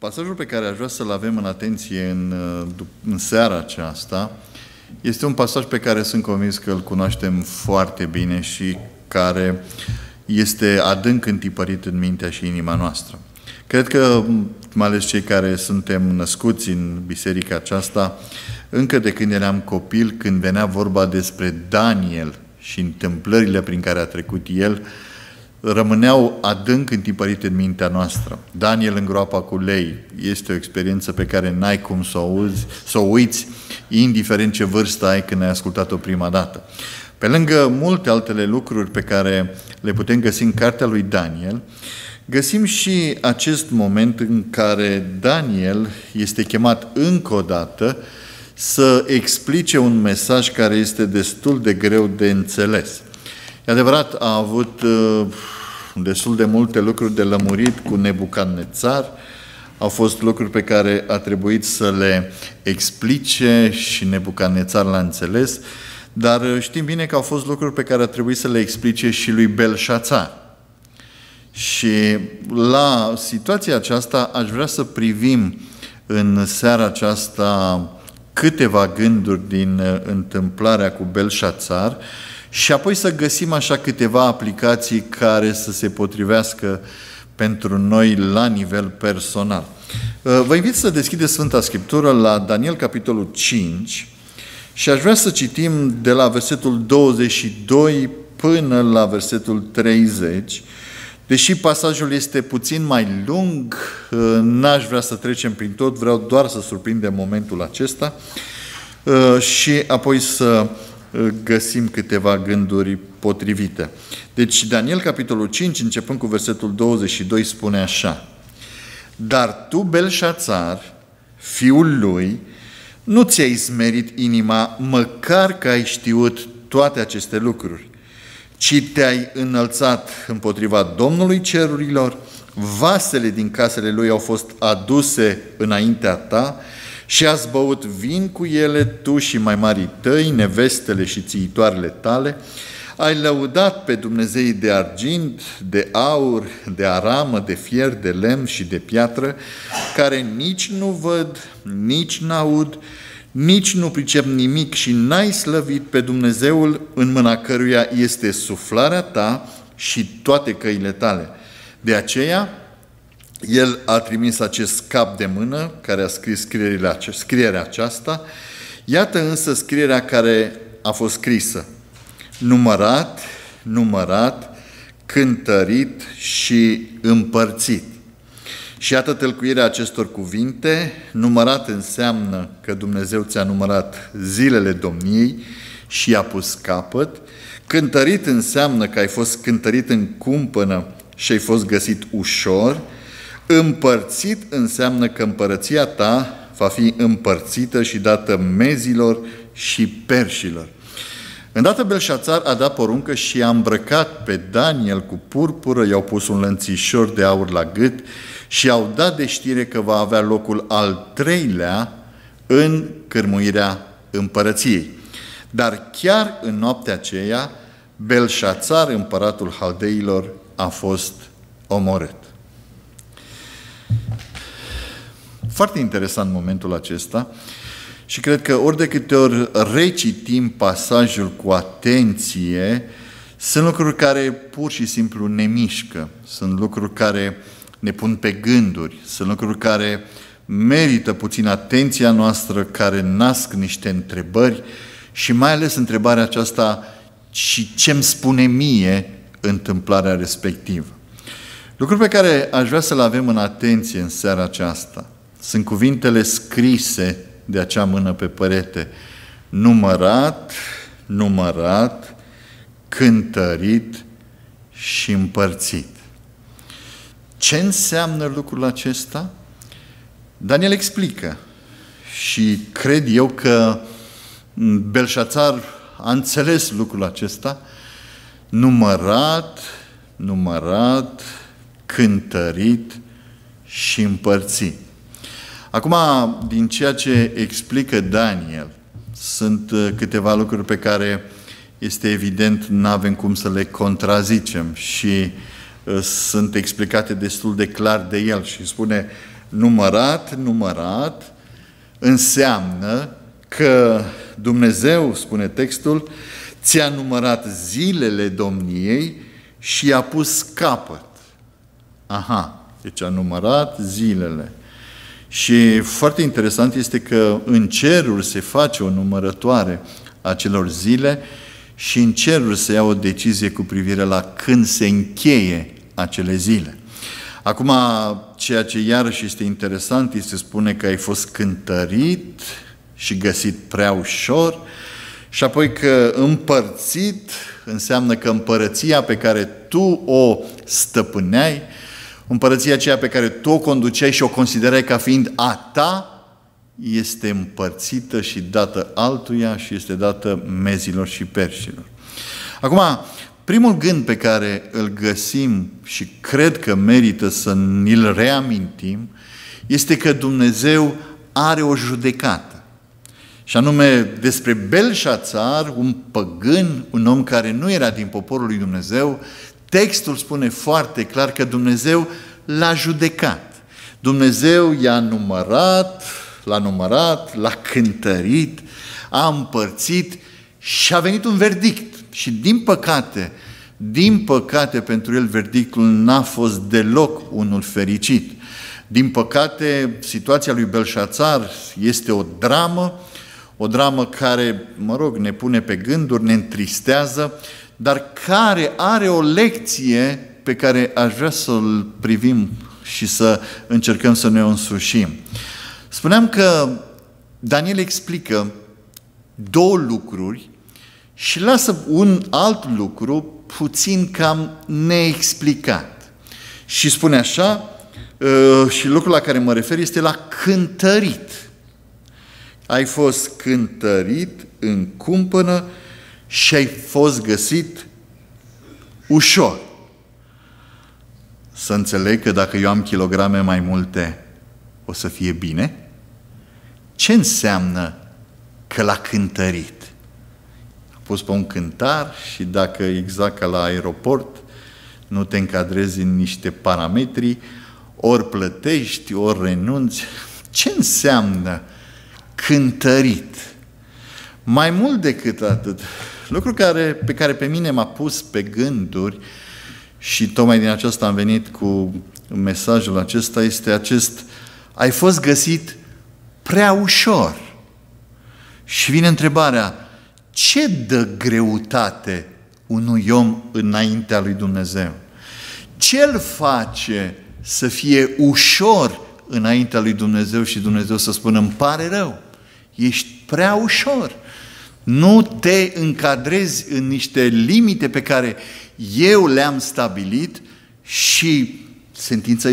Pasajul pe care aș vrea să-l avem în atenție în seara aceasta este un pasaj pe care sunt convins că îl cunoaștem foarte bine și care este adânc întipărit în mintea și inima noastră. Cred că, mai ales cei care suntem născuți în biserica aceasta, încă de când eram copil, când venea vorba despre Daniel și întâmplările prin care a trecut el, rămâneau adânc întipărite în mintea noastră. Daniel în groapa cu lei este o experiență pe care n-ai cum să o uiți, indiferent ce vârstă ai când ai ascultat-o prima dată. Pe lângă multe altele lucruri pe care le putem găsi în cartea lui Daniel, găsim și acest moment în care Daniel este chemat încă o dată să explice un mesaj care este destul de greu de înțeles. E adevărat, a avut destul de multe lucruri de lămurit cu Nebucadnețar, au fost lucruri pe care a trebuit să le explice și Nebucadnețar l-a înțeles, dar știm bine că au fost lucruri pe care a trebuit să le explice și lui Belșațar. Și la situația aceasta aș vrea să privim în seara aceasta câteva gânduri din întâmplarea cu Belșațar și apoi să găsim așa câteva aplicații care să se potrivească pentru noi la nivel personal. Vă invit să deschideți Sfânta Scriptură la Daniel, capitolul 5, și aș vrea să citim de la versetul 22 până la versetul 30. Deși pasajul este puțin mai lung, n-aș vrea să trecem prin tot, vreau doar să surprindem momentul acesta și apoi să găsim câteva gânduri potrivite. Deci Daniel, capitolul 5, începând cu versetul 22, spune așa: Dar tu, Belșațar, fiul lui, nu ți-ai smerit inima, măcar că ai știut toate aceste lucruri, ci te-ai înălțat împotriva Domnului cerurilor, vasele din casele lui au fost aduse înaintea ta și ați băut vin cu ele, tu și mai marii tăi, nevestele și țiitoarele tale, ai lăudat pe dumnezeii de argint, de aur, de aramă, de fier, de lemn și de piatră, care nici nu văd, nici n-aud, nici nu pricep nimic și n-ai slăvit pe Dumnezeul în mâna căruia este suflarea ta și toate căile tale. De aceea, el a trimis acest cap de mână care a scris scrierea aceasta. Iată însă scrierea care a fost scrisă: numărat, numărat, cântărit și împărțit. Și iată tălcuirea acestor cuvinte: numărat înseamnă că Dumnezeu ți-a numărat zilele domniei și i-a pus capăt. Cântărit înseamnă că ai fost cântărit în cumpănă și ai fost găsit ușor. Împărțit înseamnă că împărăția ta va fi împărțită și dată mezilor și perșilor. Îndată Belșațar a dat poruncă și a îmbrăcat pe Daniel cu purpură, i-au pus un lănțișor de aur la gât și i-au dat de știre că va avea locul al treilea în cârmuirea împărăției. Dar chiar în noaptea aceea, Belșațar, împăratul Haldeilor, a fost omorât. Foarte interesant momentul acesta și cred că ori de câte ori recitim pasajul cu atenție, sunt lucruri care pur și simplu ne mișcă, sunt lucruri care ne pun pe gânduri, sunt lucruri care merită puțin atenția noastră, care nasc niște întrebări și mai ales întrebarea aceasta: și ce-mi spune mie întâmplarea respectivă? Lucruri pe care aș vrea să le avem în atenție în seara aceasta sunt cuvintele scrise de acea mână pe perete: numărat, numărat, cântărit și împărțit. Ce înseamnă lucrul acesta? Daniel explică și cred eu că Belșațar a înțeles lucrul acesta: numărat, numărat, cântărit și împărțit. Acum, din ceea ce explică Daniel, sunt câteva lucruri pe care este evident nu avem cum să le contrazicem și sunt explicate destul de clar de el și spune: numărat, înseamnă că Dumnezeu, spune textul, ți-a numărat zilele domniei și i-a pus capăt. Aha, deci a numărat zilele. Și foarte interesant este că în ceruri se face o numărătoare a celor zile și în ceruri se ia o decizie cu privire la când se încheie acele zile. Acum, ceea ce iarăși este interesant, este spune că ai fost cântărit și găsit prea ușor și apoi că împărțit înseamnă că împărăția pe care tu o stăpâneai, împărăția aceea pe care tu o conduceai și o considerai ca fiind a ta, este împărțită și dată altuia și este dată mezilor și perșilor. Acum, primul gând pe care îl găsim și cred că merită să ni-l reamintim este că Dumnezeu are o judecată. Și anume despre Belșațar, un păgân, un om care nu era din poporul lui Dumnezeu, textul spune foarte clar că Dumnezeu l-a judecat. Dumnezeu i-a numărat, l-a cântărit, a împărțit și a venit un verdict. Și din păcate pentru el verdictul n-a fost deloc unul fericit. Din păcate, situația lui Belșațar este o dramă care, ne pune pe gânduri, ne întristează, dar care are o lecție pe care aș vrea să-l privim și să încercăm să ne o însușim. Spuneam că Daniel explică două lucruri și lasă un alt lucru puțin cam neexplicat. Și spune așa, și lucrul la care mă refer este la cântărit. Ai fost cântărit în cumpănă și ai fost găsit ușor. Să înțeleg că dacă eu am kilograme mai multe, o să fie bine? Ce înseamnă că l-a cântărit? A pus pe un cântar și dacă exact ca la aeroport nu te încadrezi în niște parametri, ori plătești, ori renunți. Ce înseamnă cântărit? Mai mult decât atât, lucru pe care pe mine m-a pus pe gânduri și tocmai din aceasta am venit cu mesajul acesta, este ai fost găsit prea ușor. Și vine întrebarea, ce dă greutate unui om înaintea lui Dumnezeu? Ce îl face să fie ușor înaintea lui Dumnezeu și Dumnezeu să spună, îmi pare rău, ești prea ușor. Nu te încadrezi în niște limite pe care eu le-am stabilit și sentința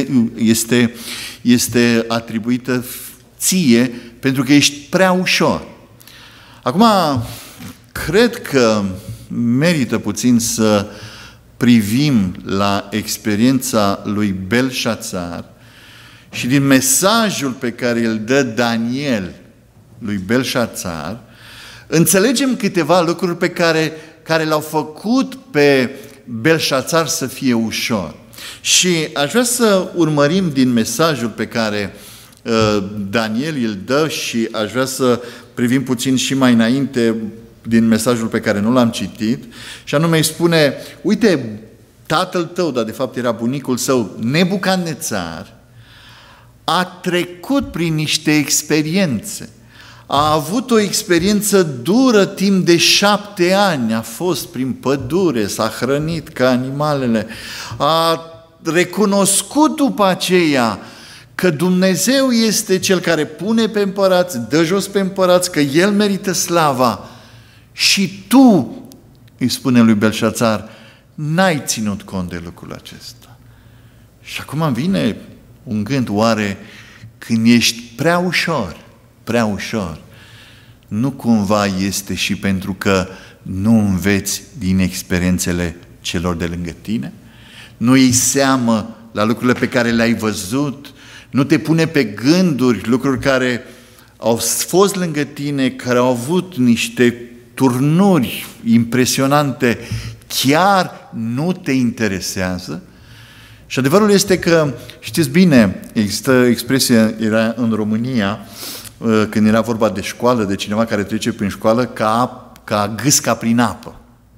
este atribuită ție pentru că ești prea ușor. Acum, cred că merită puțin să privim la experiența lui Belșațar și din mesajul pe care îl dă Daniel lui Belșațar, înțelegem câteva lucruri pe care l-au făcut pe Belșațar să fie ușor. Și aș vrea să urmărim din mesajul pe care Daniel îl dă și aș vrea să privim puțin și mai înainte din mesajul pe care nu l-am citit, și anume îi spune, uite, tatăl tău, dar de fapt era bunicul său, Nebucadnețar, a trecut prin niște experiențe. A avut o experiență dură timp de 7 ani, a fost prin pădure, s-a hrănit ca animalele, a recunoscut după aceea că Dumnezeu este Cel care pune pe împărați, dă jos pe împărați, că El merită slava. Și tu, îi spune lui Belșațar, n-ai ținut cont de lucrul acesta. Și acum vine un gând, oare când ești prea ușor, nu cumva este și pentru că nu înveți din experiențele celor de lângă tine? Nu iei seamă la lucrurile pe care le-ai văzut? Nu te pune pe gânduri lucruri care au fost lângă tine, care au avut niște turnuri impresionante, chiar nu te interesează? Și adevărul este că, știți bine, există expresia, era în România, când era vorba de școală, de cineva care trece prin școală, ca gâsca prin apă.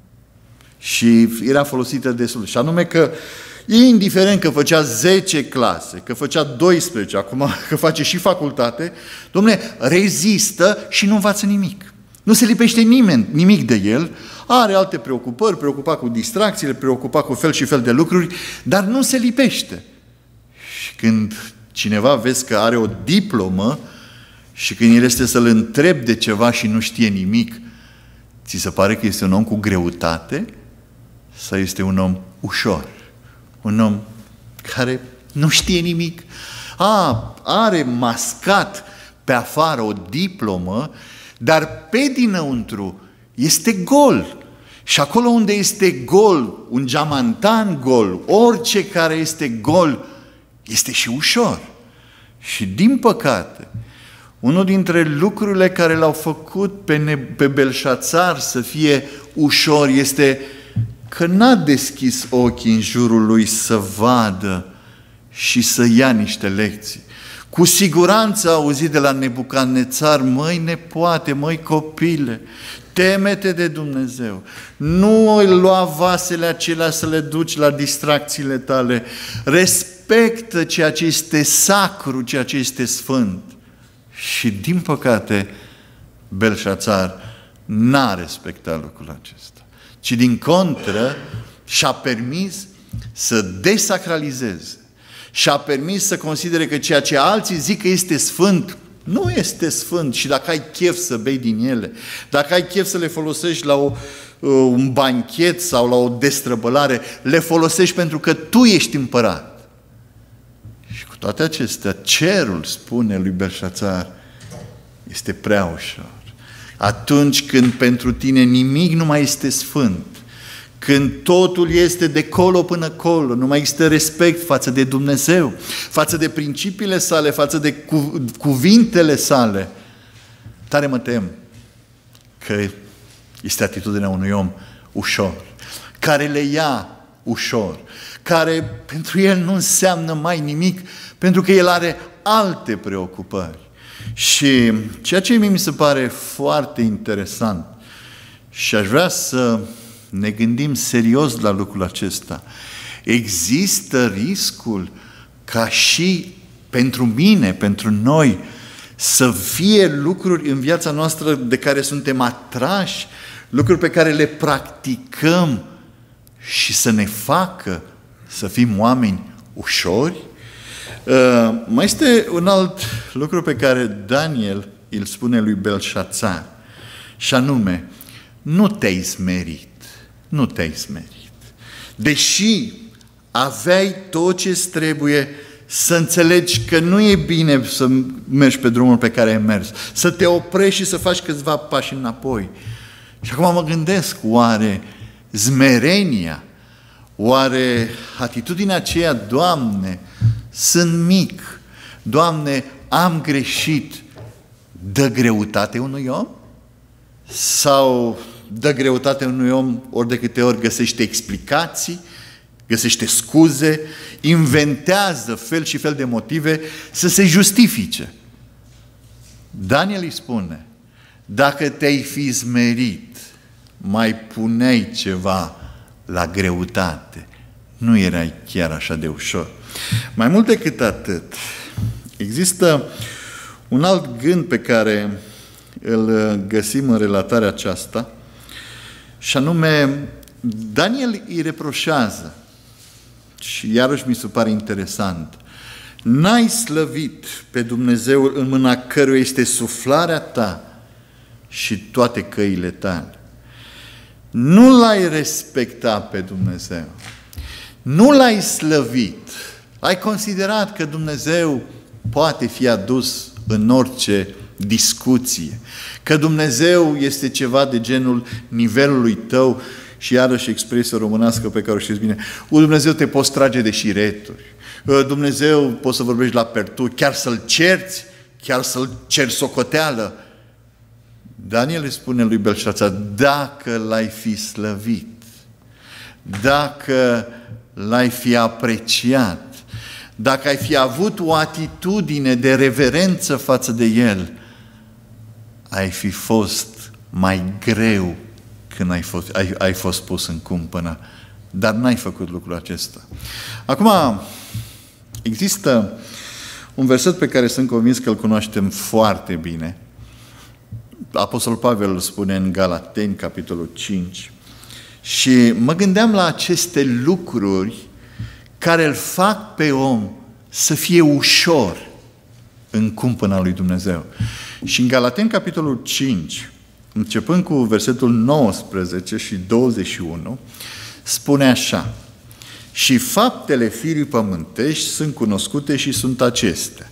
Și era folosită destul. Și anume că, indiferent că făcea 10 clase, că făcea 12, acum că face și facultate, dom'le, rezistă și nu învață nimic. Nu se lipește nimic de el, are alte preocupări, preocupat cu distracțiile, preocupat cu fel și fel de lucruri, dar nu se lipește. Și când cineva vezi că are o diplomă și când el este să-l întrebi de ceva și nu știe nimic, ți se pare că este un om cu greutate sau este un om ușor? Un om care nu știe nimic? Are mascat pe afară o diplomă, dar pe dinăuntru este gol. Și acolo unde este gol, un geamantan gol, orice care este gol, este și ușor. Și din păcate, unul dintre lucrurile care l-au făcut pe Belșațar să fie ușor este că n-a deschis ochii în jurul lui să vadă și să ia niște lecții. Cu siguranță a auzit de la Nebucadnețar: măi nepoate, măi copile, teme-te de Dumnezeu. Nu îi lua vasele acelea să le duci la distracțiile tale. Respectă ceea ce este sacru, ceea ce este sfânt. Și din păcate, Belșațar n-a respectat lucrul acesta, ci din contră și-a permis să desacralizeze. Și-a permis să considere că ceea ce alții zic că este sfânt, nu este sfânt. Și dacă ai chef să bei din ele, dacă ai chef să le folosești la un banchet sau la o destrăbălare, le folosești pentru că tu ești împărat. Și cu toate acestea, cerul spune lui Belșațar: este prea ușor. Atunci când pentru tine nimic nu mai este sfânt, când totul este de colo până colo, nu mai există respect față de Dumnezeu, față de principiile sale, față de cuvintele sale, tare mă tem că este atitudinea unui om ușor, care le ia ușor, care pentru el nu înseamnă mai nimic, pentru că el are alte preocupări. Și ceea ce mi se pare foarte interesant, și aș vrea să ne gândim serios la lucrul acesta, există riscul ca și pentru mine, pentru noi, să fie lucruri în viața noastră de care suntem atrași, lucruri pe care le practicăm și să ne facă să fim oameni ușori? Mai este un alt lucru pe care Daniel îl spune lui Belșațar, și anume: nu te-ai smerit. Nu te-ai smerit. Deși aveai tot ce-ți trebuie, să înțelegi că nu e bine să mergi pe drumul pe care ai mers, să te oprești și să faci câțiva pași înapoi. Și acum mă gândesc, oare smerenia, oare atitudinea aceea: Doamne, sunt mic, Doamne, am greșit, dă greutate unui om? Sau dă greutate unui om ori de câte ori găsește explicații, găsește scuze, inventează fel și fel de motive să se justifice? Daniel îi spune: dacă te-ai fi smerit, mai puneai ceva la greutate. Nu erai chiar așa de ușor. Mai mult decât atât, există un alt gând pe care îl găsim în relatarea aceasta, și anume, Daniel îi reproșează, și iarăși mi se pare interesant: n-ai slăvit pe Dumnezeul în mâna căruia este suflarea ta și toate căile tale. Nu l-ai respectat pe Dumnezeu, nu l-ai slăvit, ai considerat că Dumnezeu poate fi adus în orice discuție, că Dumnezeu este ceva de genul nivelului tău. Și iarăși expresia românească pe care o știți bine: Dumnezeu te poți trage de șireturi, Dumnezeu poți să vorbești la pertu, chiar să-L cerți, chiar să-L ceri socoteală. Daniel îi spune lui Belșațar: dacă l-ai fi slăvit, dacă l-ai fi apreciat, dacă ai fi avut o atitudine de reverență față de El, ai fi fost mai greu când ai fost pus în cumpănă. Dar n-ai făcut lucrul acesta. Acum, există un verset pe care sunt convins că îl cunoaștem foarte bine. Apostolul Pavel îl spune în Galateni, capitolul 5. Și mă gândeam la aceste lucruri care îl fac pe om să fie ușor în cumpăna lui Dumnezeu. Și în Galateni, capitolul 5, începând cu versetul 19 și 21, spune așa: și faptele firii pământești sunt cunoscute și sunt acestea: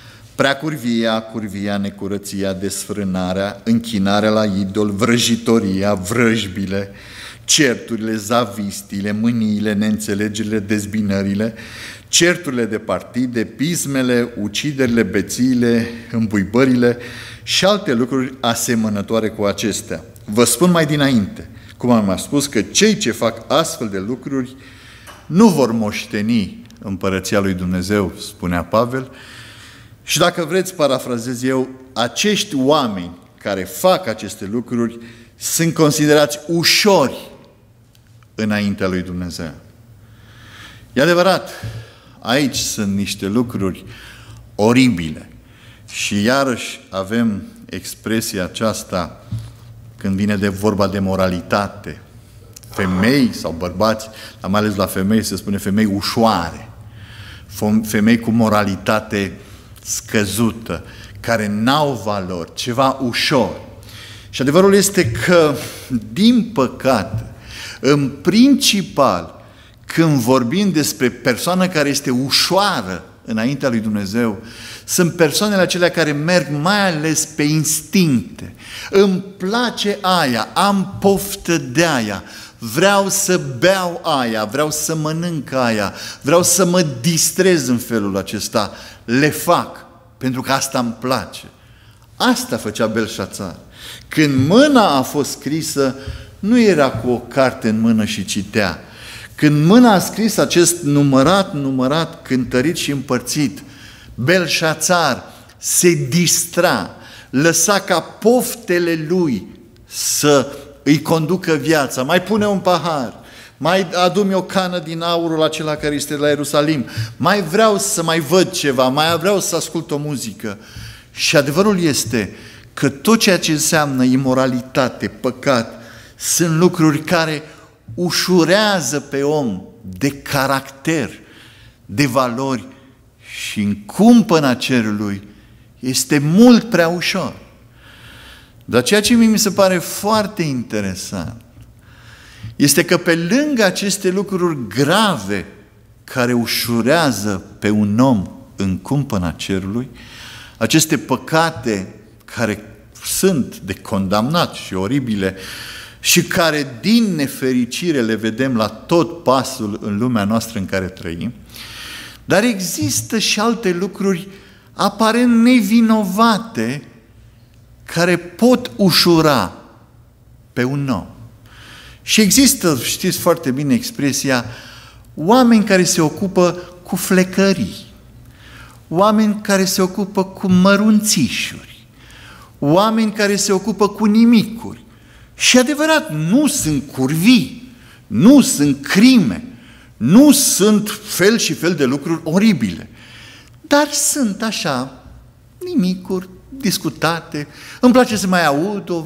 curvia, necurăția, desfrânarea, închinarea la idol, vrăjitoria, vrăjbile, certurile, zavistile, mâniile, neînțelegerile, dezbinările, certurile de partide, pismele, uciderile, bețiile, îmbuibările și alte lucruri asemănătoare cu acestea. Vă spun mai dinainte, cum am mai spus, că cei ce fac astfel de lucruri nu vor moșteni împărăția lui Dumnezeu, spunea Pavel. Și dacă vreți, parafrazez eu, acești oameni care fac aceste lucruri sunt considerați ușori înaintea lui Dumnezeu. E adevărat, aici sunt niște lucruri oribile. Și iarăși avem expresia aceasta când vine de vorba de moralitate. Femei sau bărbați, dar mai ales la femei se spune femei ușoare. Femei cu moralitate scăzută, care n-au valori, ceva ușor. Și adevărul este că, din păcate, în principal, când vorbim despre persoană care este ușoară înaintea lui Dumnezeu, sunt persoanele acelea care merg mai ales pe instincte. Îmi place aia, am poftă de aia, vreau să beau aia, vreau să mănânc aia, vreau să mă distrez în felul acesta. Le fac, pentru că asta îmi place. Asta făcea Belșațar. Când mâna a fost scrisă, nu era cu o carte în mână și citea. Când mâna a scris acest numărat, cântărit și împărțit, Belșațar se distra, lăsa ca poftele lui să îi conducă viața. Mai pune un pahar, mai adu-mi o cană din aurul acela care este la Ierusalim, mai vreau să mai văd ceva, mai vreau să ascult o muzică. Și adevărul este că tot ceea ce înseamnă imoralitate, păcat, sunt lucruri care ușurează pe om de caracter, de valori, și în cumpăna cerului este mult prea ușor. Dar ceea ce mi se pare foarte interesant este că pe lângă aceste lucruri grave care ușurează pe un om în cumpăna cerului, aceste păcate care sunt de condamnat și oribile și care din nefericire le vedem la tot pasul în lumea noastră în care trăim, dar există și alte lucruri aparent nevinovate care pot ușura pe un om. Și există, știți foarte bine expresia, oameni care se ocupă cu flecării, oameni care se ocupă cu mărunțișuri, oameni care se ocupă cu nimicuri. Și adevărat, nu sunt curvii, nu sunt crime, nu sunt fel și fel de lucruri oribile, dar sunt așa nimicuri discutate. Îmi place să mai aud o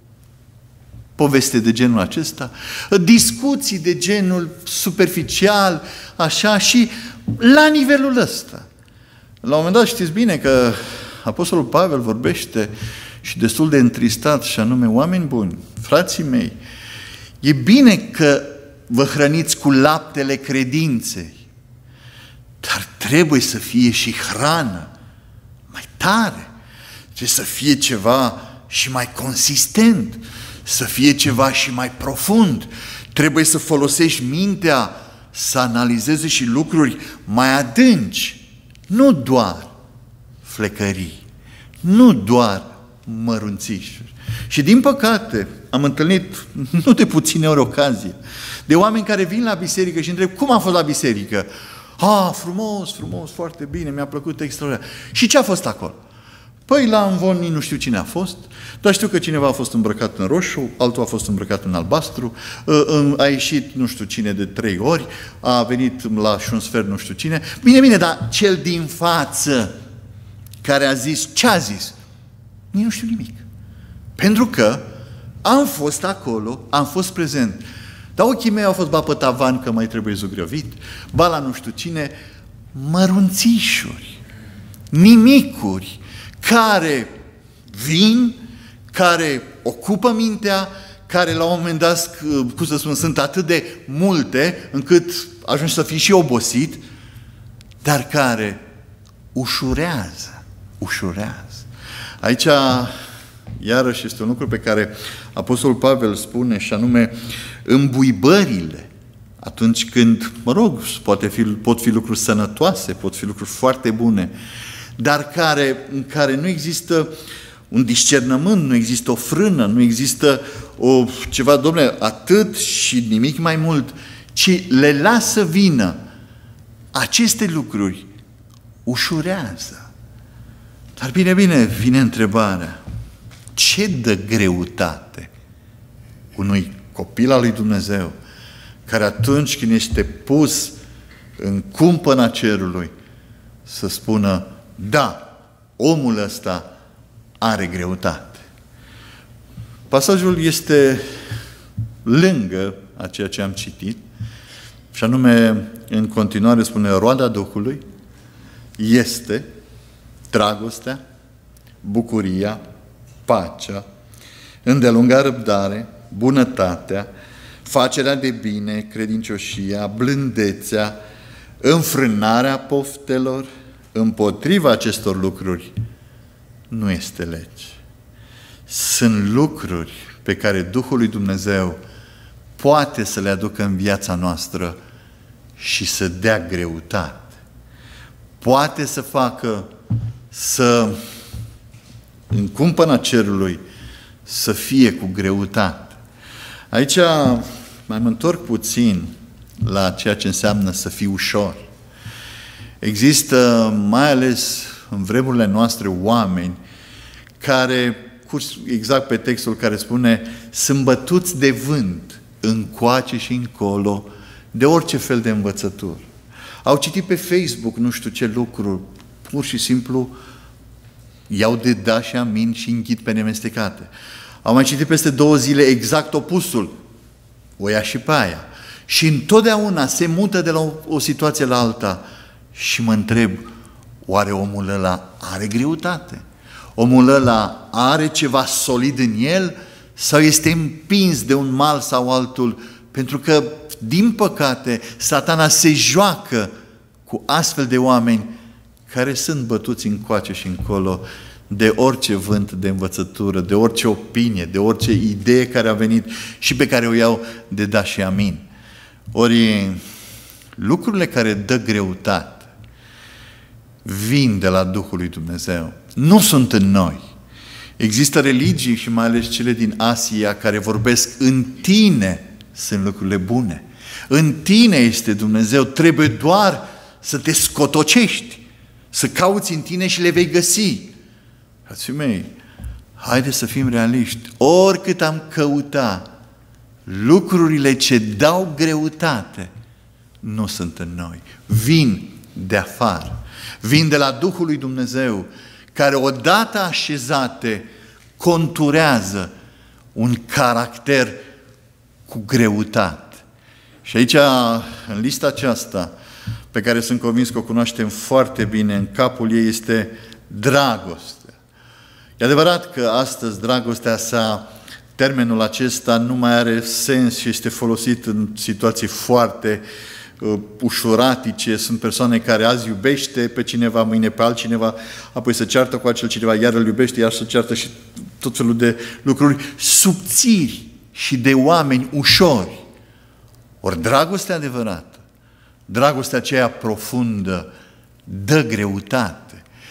poveste de genul acesta, discuții de genul superficial, așa, și la nivelul ăsta. La un moment dat știți bine că Apostolul Pavel vorbește și destul de întristat, și anume: oameni buni, frații mei, e bine că vă hrăniți cu laptele credinței, dar trebuie să fie și hrană mai tare, trebuie să fie ceva și mai consistent, să fie ceva și mai profund, trebuie să folosești mintea să analizeze și lucruri mai adânci, nu doar flecării, nu doar mărunțișuri. Și din păcate, am întâlnit nu de puține ori ocazie de oameni care vin la biserică și întreb, cum a fost la biserică? Frumos, frumos, foarte bine, mi-a plăcut extraordinar. Și ce a fost acolo? Păi la învon nu știu cine a fost, dar știu că cineva a fost îmbrăcat în roșu, altul a fost îmbrăcat în albastru, a ieșit nu știu cine de 3 ori, a venit la și un sfert nu știu cine. Bine, dar cel din față care a zis, ce a zis? Nici nu știu nimic. Pentru că am fost acolo, am fost prezent. Dar ochii mei au fost ba pe tavan că mai trebuie zugrăvit, ba la nu știu cine, mărunțișuri, nimicuri, care vin, care ocupă mintea, care la un moment dat, cum să spun, sunt atât de multe, încât ajungi să fii și obosit, dar care ușurează. Aici, iarăși, este un lucru pe care Apostolul Pavel spune, și anume, îmbuibările, atunci când, pot fi lucruri sănătoase, pot fi lucruri foarte bune, dar în care nu există un discernământ, nu există o frână, nu există ceva, dom'le, atât și nimic mai mult, ci le lasă vină. Aceste lucruri ușurează. Dar bine, vine întrebarea. Ce dă greutate unui copil al lui Dumnezeu care atunci când este pus în cumpăna cerului să spună, da, omul ăsta are greutate. Pasajul este lângă a ceea ce am citit, și anume, în continuare spune, roada Duhului este dragostea, bucuria, pacea, îndelunga răbdare, bunătatea, facerea de bine, credincioșia, blândețea, înfrânarea poftelor. Împotriva acestor lucruri nu este lege. Sunt lucruri pe care Duhul lui Dumnezeu poate să le aducă în viața noastră și să dea greutate. Poate să facă în cumpăna cerului să fie cu greutate. Aici mai mă întorc puțin la ceea ce înseamnă să fii ușor. Există, mai ales în vremurile noastre, oameni care, exact pe textul care spune, sunt bătuți de vânt încoace și încolo de orice fel de învățătură. Au citit pe Facebook nu știu ce lucruri, pur și simplu iau de da și amin și înghit pe nemestecate. Au mai citit peste 2 zile exact opusul, o ia și pe aia. Și întotdeauna se mută de la o situație la alta. Și mă întreb, oare omul ăla are greutate? Omul ăla are ceva solid în el? Sau este împins de un mal sau altul? Pentru că, din păcate, Satana se joacă cu astfel de oameni care sunt bătuți încoace și încolo de orice vânt de învățătură, de orice opinie, de orice idee care a venit și pe care o iau de da și amin. Ori lucrurile care dă greutate vin de la Duhul lui Dumnezeu. Nu sunt în noi. Există religii și mai ales cele din Asia care vorbesc în tine sunt lucrurile bune. În tine este Dumnezeu. Trebuie doar să te scotocești, să cauți în tine și le vei găsi. Frații mei, haideți să fim realiști. Oricât am căutat, lucrurile ce dau greutate nu sunt în noi. Vin de afară. Vin de la Duhul lui Dumnezeu, care odată așezate conturează un caracter cu greutate. Și aici, în lista aceasta, pe care sunt convins că o cunoaștem foarte bine, în capul ei este dragostea. E adevărat că astăzi dragostea termenul acesta nu mai are sens și este folosit în situații foarte ușuratice. Sunt persoane care azi iubește pe cineva, mâine pe altcineva, apoi se ceartă cu acel cineva, iar îl iubește, iar se ceartă și tot felul de lucruri subțiri și de oameni ușori. Ori dragostea adevărată, dragostea aceea profundă, dă greutate.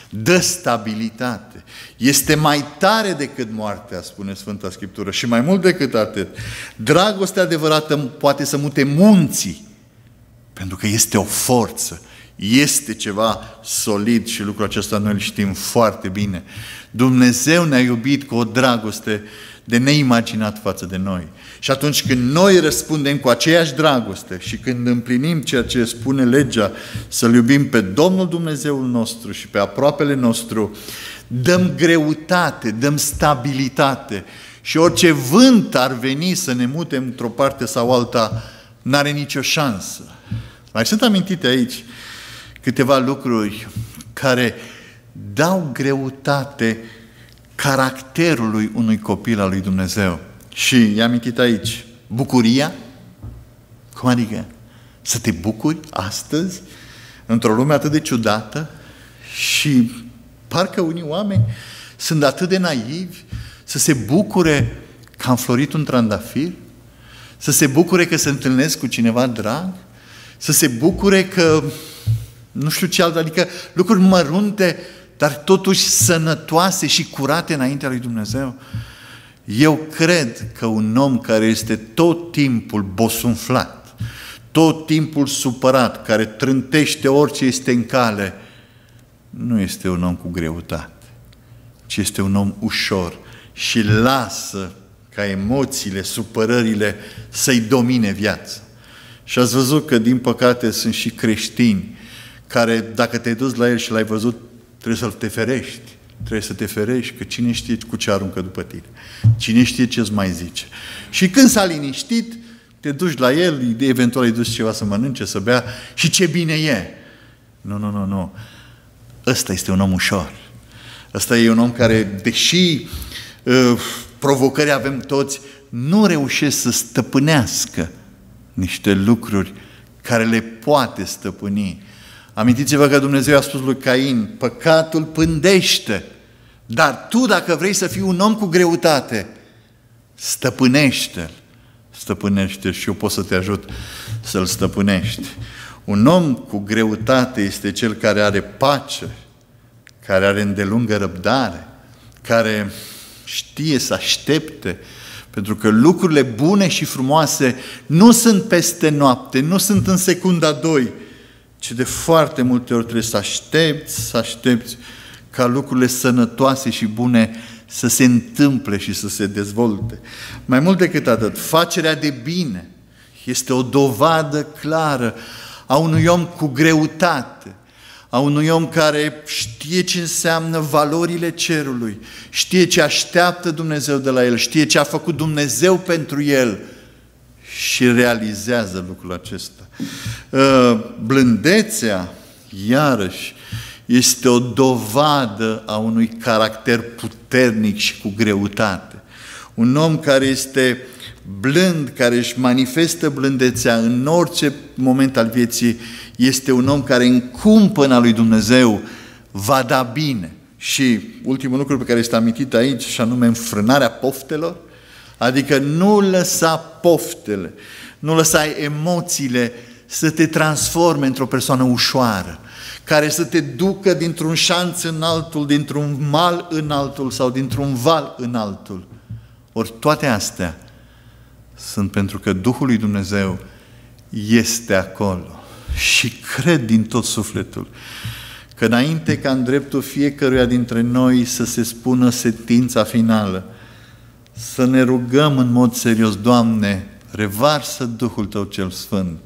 dă stabilitate. Este mai tare decât moartea, spune Sfânta Scriptură. Și mai mult decât atât, dragostea adevărată poate să mute munții, pentru că este o forță, este ceva solid și lucrul acesta noi îl știm foarte bine. Dumnezeu ne-a iubit cu o dragoste de neimaginat față de noi. Și atunci când noi răspundem cu aceeași dragoste și când împlinim ceea ce spune legea, să-L iubim pe Domnul Dumnezeul nostru și pe aproapele nostru, dăm greutate, dăm stabilitate și orice vânt ar veni să ne mute într-o parte sau alta, n-are nicio șansă. Mai sunt amintite aici câteva lucruri care dau greutate caracterului unui copil al lui Dumnezeu. Și i-am amintit aici bucuria. Cum adică? Să te bucuri astăzi într-o lume atât de ciudată și parcă unii oameni sunt atât de naivi să se bucure că a înflorit un trandafir, să se bucure că se întâlnesc cu cineva drag, să se bucure că nu știu ce alt, adică lucruri mărunte, dar totuși sănătoase și curate înaintea lui Dumnezeu. Eu cred că un om care este tot timpul bosunflat, tot timpul supărat, care trântește orice este în cale, nu este un om cu greutate, ci este un om ușor și lasă ca emoțiile, supărările să-i domine viața. Și ați văzut că, din păcate, sunt și creștini care, dacă te-ai dus la el și l-ai văzut, trebuie să te ferești. Trebuie să te ferești, că cine știe cu ce aruncă după tine. Cine știe ce îți mai zice. Și când s-a liniștit, te duci la el, eventual îi duci ceva să mănânce, să bea și ce bine e. Nu. Ăsta este un om ușor. Ăsta e un om care, deși provocări avem toți, nu reușește să stăpânească niște lucruri care le poate stăpâni. Amintiți-vă că Dumnezeu a spus lui Cain, păcatul pândește, dar tu, dacă vrei să fii un om cu greutate, stăpânește-l. Stăpânește-l și eu pot să te ajut să-l stăpânești. Un om cu greutate este cel care are pace, care are îndelungă răbdare, care știe să aștepte, pentru că lucrurile bune și frumoase nu sunt peste noapte, nu sunt în secunda 2, ci de foarte multe ori trebuie să aștepți ca lucrurile sănătoase și bune să se întâmple și să se dezvolte. Mai mult decât atât, facerea de bine este o dovadă clară a unui om cu greutate, a unui om care știe ce înseamnă valorile cerului, știe ce așteaptă Dumnezeu de la el, știe ce a făcut Dumnezeu pentru el și realizează lucrul acesta. Blândețea, iarăși, este o dovadă a unui caracter puternic și cu greutate. Un om care este blând, care își manifestă blândețea în orice moment al vieții, este un om care în cumpăna lui Dumnezeu va da bine. Și ultimul lucru pe care este amintit aici, și anume înfrânarea poftelor, adică nu lăsa poftele, nu lăsa emoțiile să te transforme într-o persoană ușoară, care să te ducă dintr-un șanț în altul, dintr-un mal în altul sau dintr-un val în altul. Ori toate astea sunt pentru că Duhul lui Dumnezeu este acolo. Și cred din tot sufletul că înainte ca în dreptul fiecăruia dintre noi să se spună sentința finală, să ne rugăm în mod serios, Doamne, revarsă Duhul Tău cel Sfânt,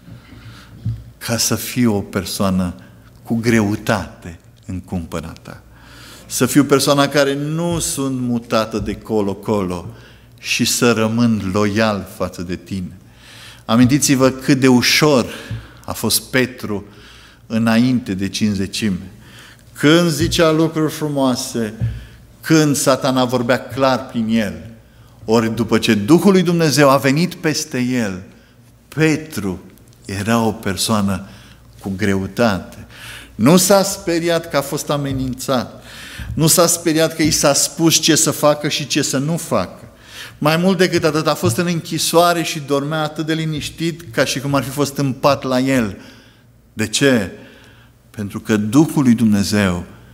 ca să fiu o persoană cu greutate în cumpăna Ta. Să fiu persoana care nu sunt mutată de colo-colo și să rămân loial față de Tine. Amintiți-vă cât de ușor a fost Petru înainte de Cincizecime. Când zicea lucruri frumoase, când Satana vorbea clar prin el. Ori după ce Duhul lui Dumnezeu a venit peste el, Petru era o persoană cu greutate. Nu s-a speriat că a fost amenințat. Nu s-a speriat că i s-a spus ce să facă și ce să nu facă. Mai mult decât atât, a fost în închisoare și dormea atât de liniștit ca și cum ar fi fost în pat la el. De ce? Pentru că Duhul lui Dumnezeu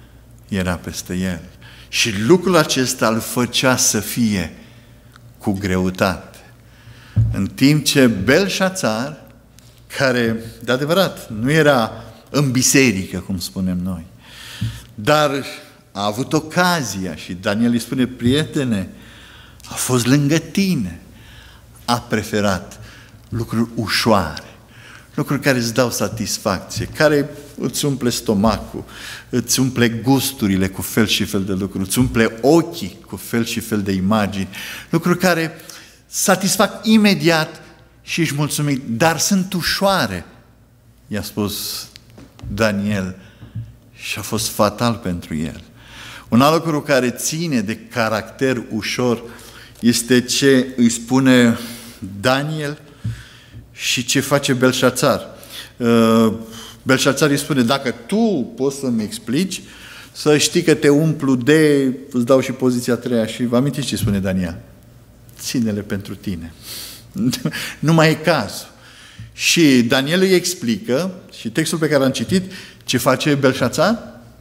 era peste el. Și lucrul acesta îl făcea să fie cu greutate. În timp ce Belșațar, care, de adevărat, nu era în biserică, cum spunem noi, dar a avut ocazia și Daniel îi spune, prietene, a fost lângă tine, a preferat lucruri ușoare, lucruri care îți dau satisfacție, care îți umple stomacul, îți umple gusturile cu fel și fel de lucruri, îți umple ochii cu fel și fel de imagini, lucruri care satisfac imediat și ești mulțumit, dar sunt ușoare, i-a spus Daniel, și a fost fatal pentru el. Un alt lucru care ține de caracter ușor este ce îi spune Daniel și ce face Belșațar. Belșațar îi spune, dacă tu poți să-mi explici, să știi că te umplu de, îți dau și poziția a treia. Și vă amintiți ce spune Daniel? Ține-le pentru tine. Nu mai e cazul. Și Daniel îi explică, și textul pe care l-am citit, ce face Belșațar?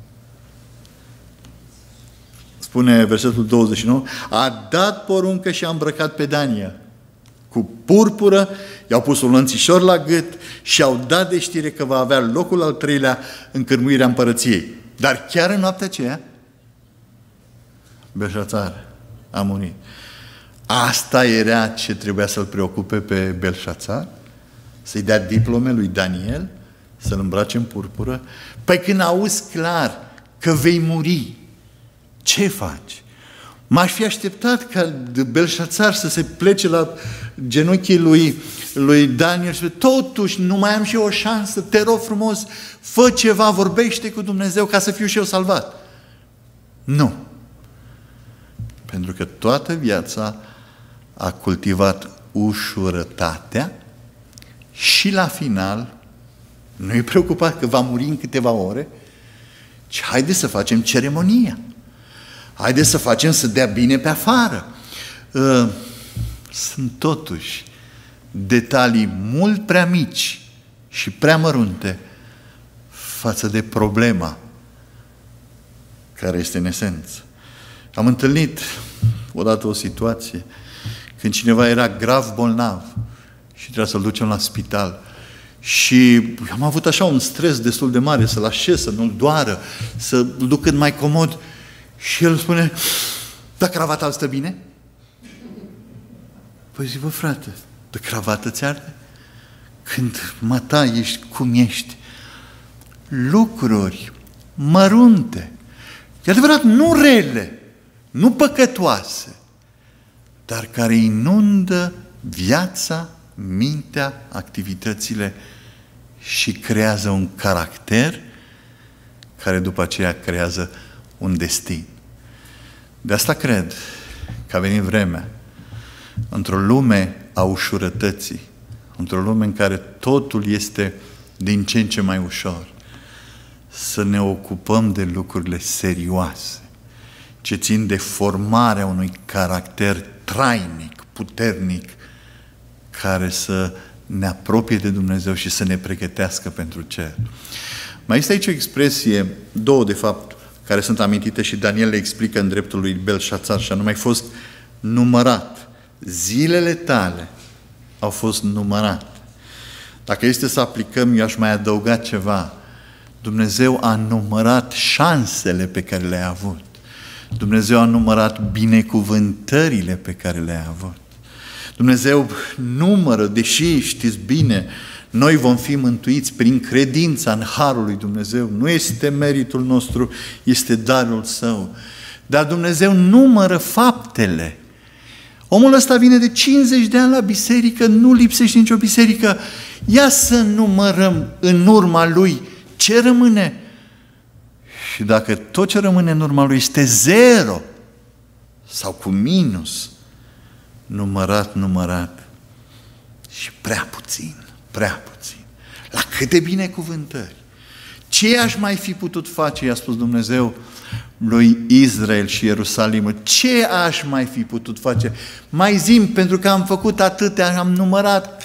Spune versetul 29, a dat poruncă și a îmbrăcat pe Daniel cu purpură, i-au pus un lănțișor la gât și au dat de știre că va avea locul al treilea în cârmuirea împărăției. Dar chiar în noaptea aceea, Belșațar a murit. Asta era ce trebuia să-l preocupe pe Belșațar? Să-i dea diplome lui Daniel? Să-l îmbrace în purpură? Păi când auzi clar că vei muri, ce faci? M-aș fi așteptat ca Belșațar să se plece la genunchii lui Daniel și totuși nu mai am și eu o șansă, te rog frumos, fă ceva, vorbește cu Dumnezeu ca să fiu și eu salvat. Nu. Pentru că toată viața a cultivat ușurătatea și la final nu e preocupat că va muri în câteva ore, ci haide să facem ceremonia. Haideți să facem să dea bine pe afară. Sunt totuși detalii mult prea mici și prea mărunte față de problema care este în esență. Am întâlnit odată o situație când cineva era grav bolnav și trebuia să-l ducem la spital. Și am avut așa un stres destul de mare, să-l așez, să nu-l doară, să-l duc cât mai comod. Și el spune, da, cravata stă bine? Păi zic, bă, frate, de cravată ți arde? Când mata ești cum ești. Lucruri mărunte, e adevărat, nu rele, nu păcătoase, dar care inundă viața, mintea, activitățile și creează un caracter care după aceea creează un destin. De asta cred că a venit vremea, într-o lume a ușurătății, într-o lume în care totul este din ce în ce mai ușor, să ne ocupăm de lucrurile serioase, ce țin de formarea unui caracter trainic, puternic, care să ne apropie de Dumnezeu și să ne pregătească pentru cer. Mai este aici o expresie, două de fapt, care sunt amintite și Daniel le explică în dreptul lui Belșațar, și anume ai fost numărat. Zilele tale au fost numărate. Dacă este să aplicăm, eu aș mai adăuga ceva. Dumnezeu a numărat șansele pe care le-ai avut. Dumnezeu a numărat binecuvântările pe care le-ai avut. Dumnezeu numără, deși știți bine, noi vom fi mântuiți prin credința în harul lui Dumnezeu. Nu este meritul nostru, este darul Său. Dar Dumnezeu numără faptele. Omul ăsta vine de 50 de ani la biserică, nu lipsește nicio biserică. Ia să numărăm în urma lui ce rămâne. Și dacă tot ce rămâne în urma lui este zero sau cu minus, numărat și prea puțin. La câte binecuvântări! Ce aș mai fi putut face, i-a spus Dumnezeu lui Israel și Ierusalimul? Ce aș mai fi putut face? Mai zi-mi, pentru că am făcut atâtea, am numărat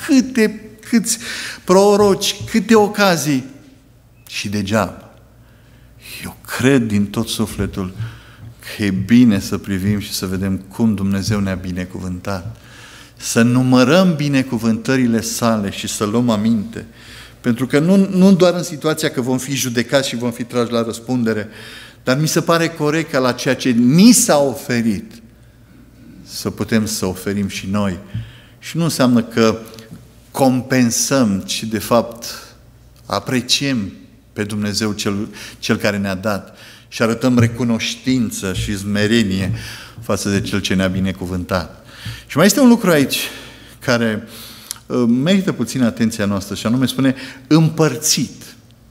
câți proroci, câte ocazii. Și degeaba. eu cred din tot sufletul că e bine să privim și să vedem cum Dumnezeu ne-a binecuvântat. Să numărăm binecuvântările sale și să luăm aminte. Pentru că nu doar în situația că vom fi judecați și vom fi trași la răspundere, dar mi se pare corect ca la ceea ce ni s-a oferit să putem să oferim și noi. Și nu înseamnă că compensăm, ci de fapt apreciem pe Dumnezeu cel care ne-a dat și arătăm recunoștință și smerenie față de Cel ce ne-a binecuvântat. Și mai este un lucru aici care merită puțin atenția noastră și anume spune împărțit.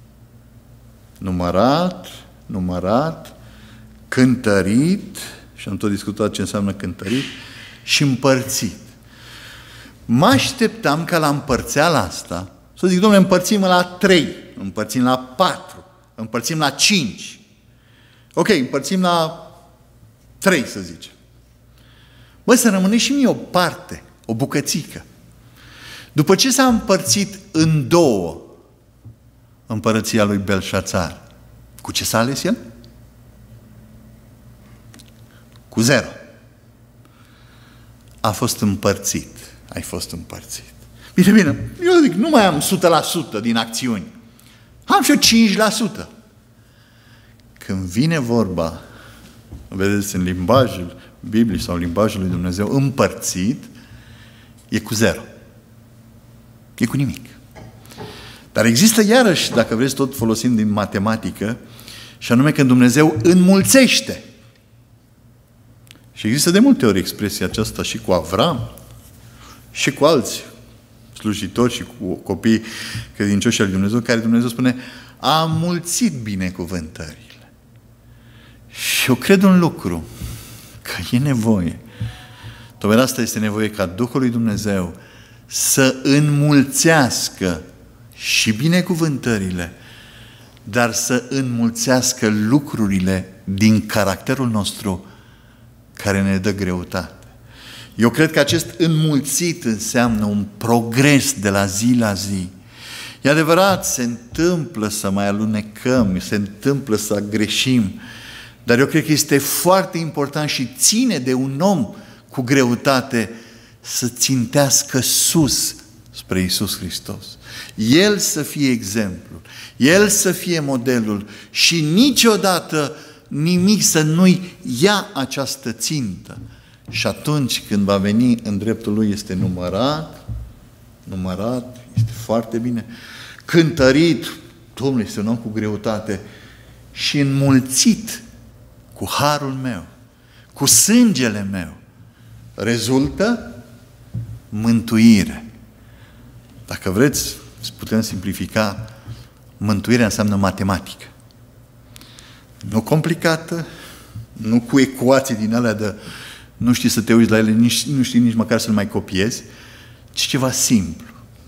Numărat, cântărit, și am tot discutat ce înseamnă cântărit, și împărțit. Mă așteptam ca la împărțeala asta să zic, domnule, împărțim la 3, împărțim la 4, împărțim la 5. Ok, împărțim la 3, să zicem. Bă, să rămâne și mie o parte, o bucățică. După ce s-a împărțit în 2 împărăția lui Belșațar, cu ce s-a ales el? Cu 0. A fost împărțit. Ai fost împărțit. Bine, eu zic, nu mai am 100% din acțiuni. Am și eu 5%. Când vine vorba, vedeți, în limbajul Bibliei sau în limbajul lui Dumnezeu, împărțit, e cu 0. E cu nimic. Dar există iarăși, dacă vreți, tot folosind din matematică, și anume când Dumnezeu înmulțește. Și există de multe ori expresia aceasta și cu Avram, și cu alți slujitori și cu copii credincioși al lui Dumnezeu, care Dumnezeu spune, a înmulțit binecuvântările. Și eu cred un lucru, că e nevoie. Tocmai asta este nevoie ca Duhul lui Dumnezeu să înmulțească și binecuvântările, dar să înmulțească lucrurile din caracterul nostru care ne dă greutate. Eu cred că acest înmulțit înseamnă un progres de la zi la zi. E adevărat, se întâmplă să mai alunecăm, se întâmplă să greșim, dar eu cred că este foarte important și ține de un om cu greutate să țintească sus spre Iisus Hristos. El să fie exemplul, El să fie modelul și niciodată nimic să nu-i ia această țintă. Și atunci când va veni în dreptul Lui este numărat, este foarte bine, cântărit, Domnul este un om cu greutate, și înmulțit cu harul meu, cu sângele meu, rezultă mântuire. Dacă vreți, putem simplifica, mântuirea înseamnă matematică. Nu complicată, nu cu ecuații din alea de nu știi să te uiți la ele, nu știi nici măcar să-l mai copiezi, ci ceva simplu.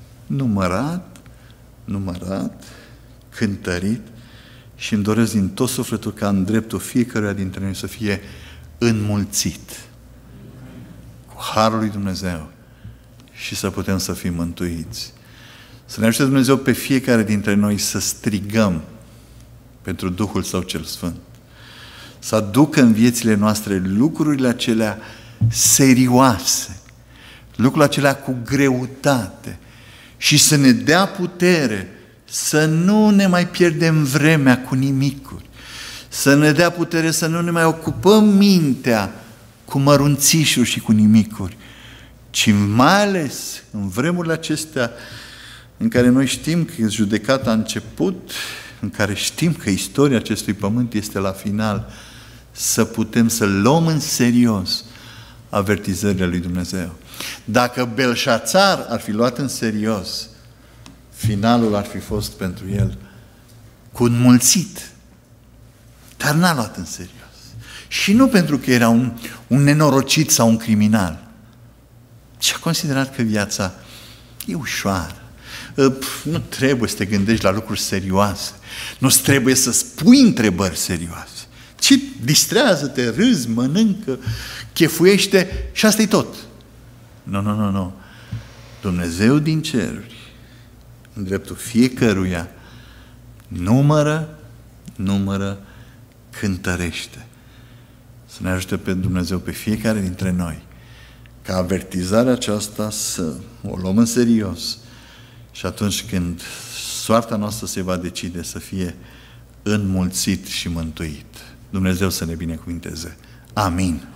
Numărat, cântărit, și îmi doresc din tot sufletul ca în dreptul fiecăruia dintre noi să fie înmulțit cu harul lui Dumnezeu și să putem să fim mântuiți. Să ne ajute Dumnezeu pe fiecare dintre noi să strigăm pentru Duhul Său cel Sfânt. Să aducă în viețile noastre lucrurile acelea serioase, lucrurile acelea cu greutate și să ne dea putere să nu ne mai pierdem vremea cu nimicuri, să ne dea putere să nu ne mai ocupăm mintea cu mărunțișuri și cu nimicuri, ci mai ales în vremurile acestea în care noi știm că judecata a început, în care știm că istoria acestui pământ este la final, să putem să luăm în serios avertizările lui Dumnezeu. Dacă Belșațar ar fi luat în serios, finalul ar fi fost pentru el cu înmulțit. Dar n-a luat în serios. Și nu pentru că era un nenorocit sau un criminal, ci a considerat că viața e ușoară. Nu trebuie să te gândești la lucruri serioase. Nu trebuie să spui întrebări serioase. Ci distrează-te, râzi, mănâncă, chefuiește și asta e tot. Nu. Dumnezeu din ceruri, în dreptul fiecăruia, numără cântărește. Să ne ajute pe Dumnezeu, pe fiecare dintre noi, ca avertizarea aceasta să o luăm în serios și atunci când soarta noastră se va decide să fie înmulțit și mântuit. Dumnezeu să ne binecuvinteze. Amin.